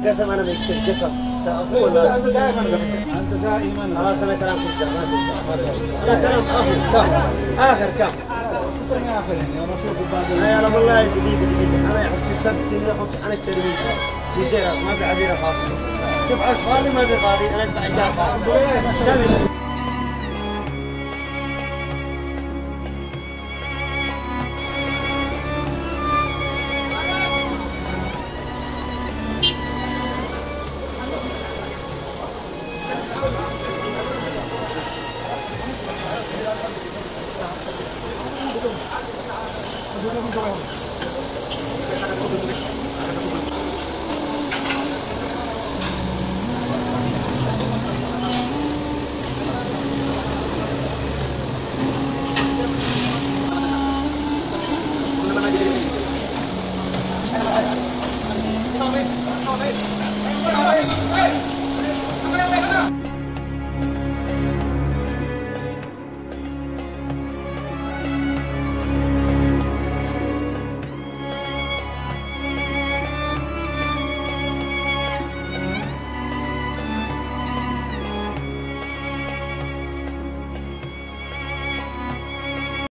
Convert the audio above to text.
قسم انا بشتري قسم اخوه. انت دائما انت دائما خلاص انا كلام كذا ما تنسى انا كلام اخر كم اخر كم 600 اخر يعني انا اشوف بعد يا رب والله دقيقه انا يحسي سبت انا اشتري منك يدير ما في عديره فاضي شوف عاد فاضي ما في فاضي انا ادفع ايجار فاضي. Thank you.